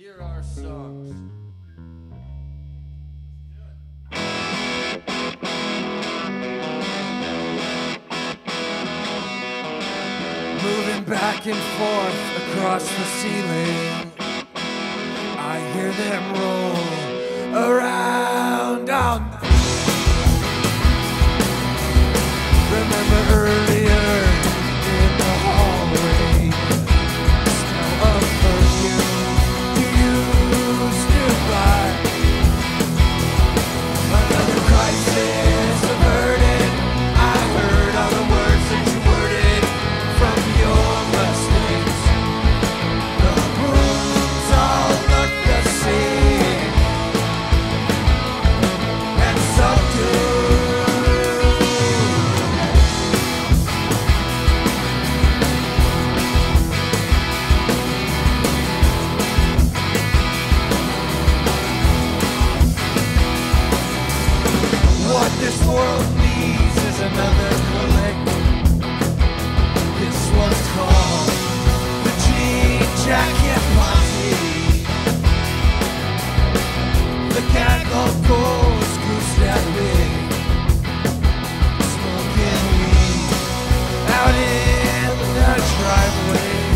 Hear our songs. Moving back and forth across the ceiling, I hear them roll around on. Remember earlier in the hallway, smell of perfume you used to buy. Another crisis averted. I heard all the words that you worded from your mistakes. The rooms all look the same, and so do. What this world needs is another click. This one's called the Jean Jacket Party. The gang of goals goose that big, smoking weed out in the driveway.